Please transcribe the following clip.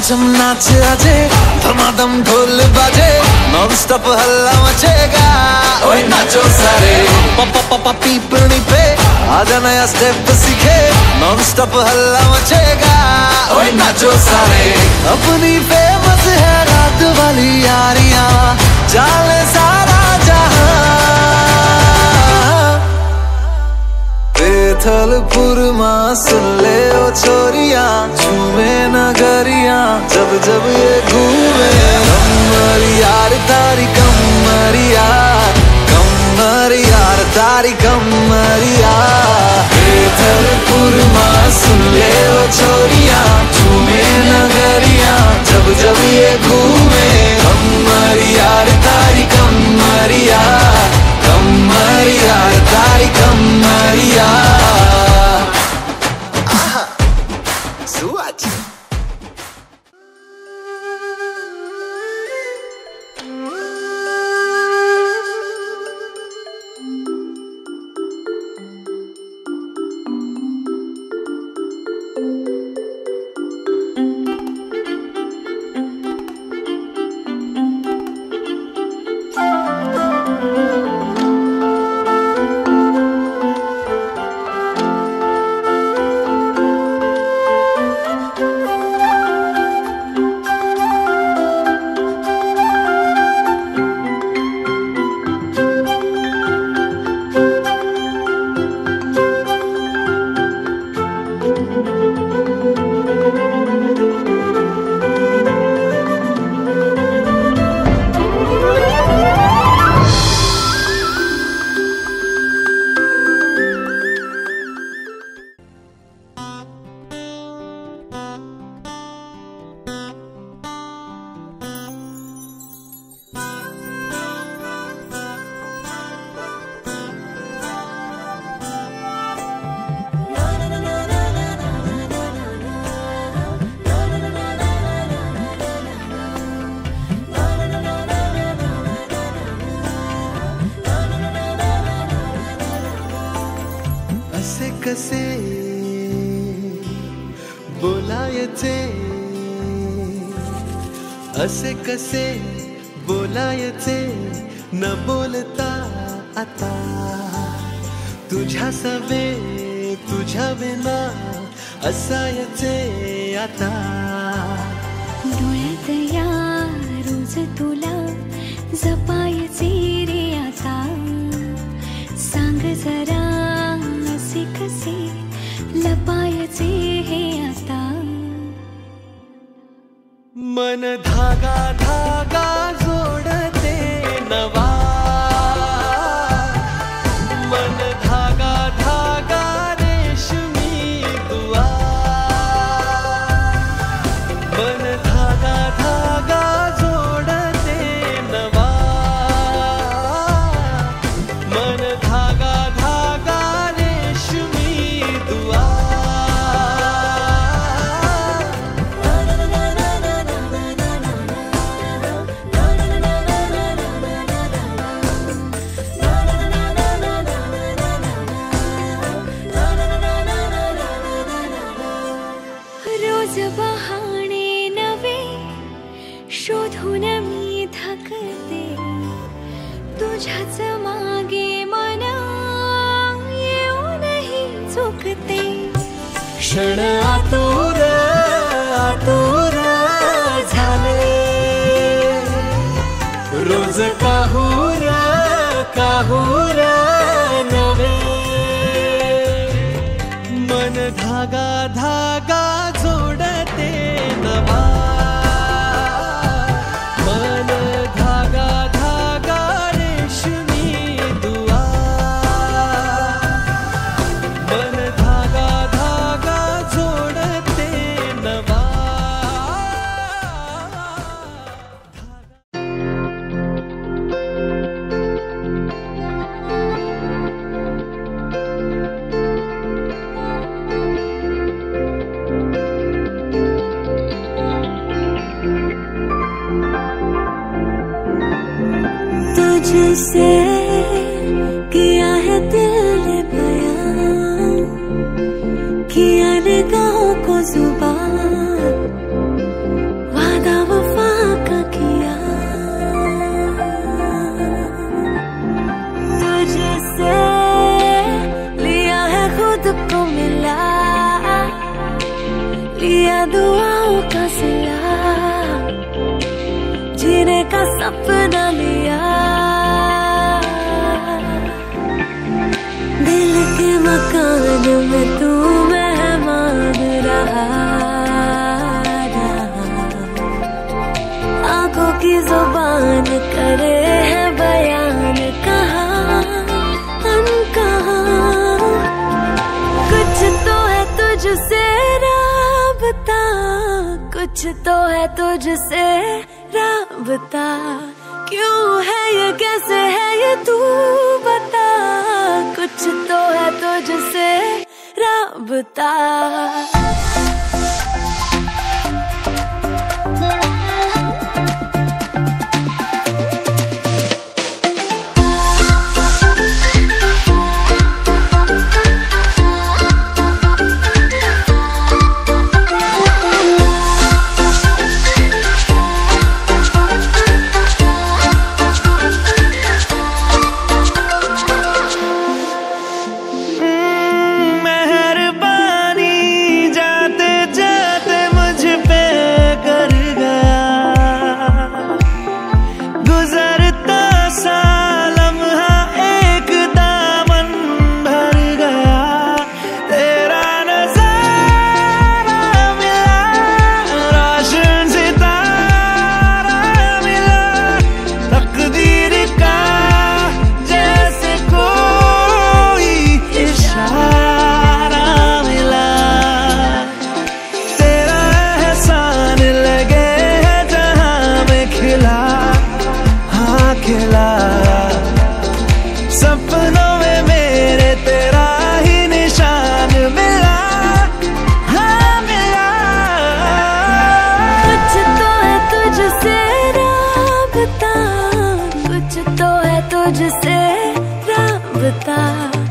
छम नाच आजे, धमाधम ढोल बाजे, नॉन स्टॉप हल्ला मचेगा। ओए नाचो सारे, पापा पापा पीपनी पे आजा नया स्टेप सीखे, नॉन स्टॉप हल्ला मचेगा। ओए नाचो सारे, अपनी फेमस है रात वाली यारियां, जाले सारा जहां। बेथलपुर मां सुन ले ओ छोरिया, झूमे नगरिया जब जब ये घूमे। कमर यार तारी कमर यार, कमर यार तारी कमर यार। बेथलपुर मां सुन ले ओ छोरिया, झूमे नगरिया जब जब ये घूमे। कमर यार तारी कमर यार, कमर यार तारी कमर यार। कसे बोलायचे, असे कसे बोलायचे न बोलता आता। तुझ्या सवे तुझ्या विना असायचे आता। डोळ्यात या रोज तुला जपायचे रे आता। सांग जरा असे कसे लपायचे हे आता। मन धागा धागा जोडते नवा, मन धागा धागा रेशमी दुआ। मन धागा धागा जोडते नवा, मन धागा धागा रेशमी दुआ। रोज बहाणे नवे शोधून मी थकते, तुझ्याच मागे मन येऊनही चुकते। क्षण आतुर आतुर झाले, रोज काहूर काहूर नवे। मन धागा धागा जोडते नवा, मन धागा धागा रेशमी दुआ। मन धागा धागा जोडते नवा। तुझसे किया है दिल ने बयां, किया निगाहों को जुबान। कुछ तो है तुझसे राबता, क्यों है ये, कैसे है ये, तू बता। कुछ तो है तुझसे राबता। सपनों में मेरे तेरा ही निशान मिला, हाँ मिला। कुछ तो है तुझसे राबता, कुछ तो है तुझसे राबता।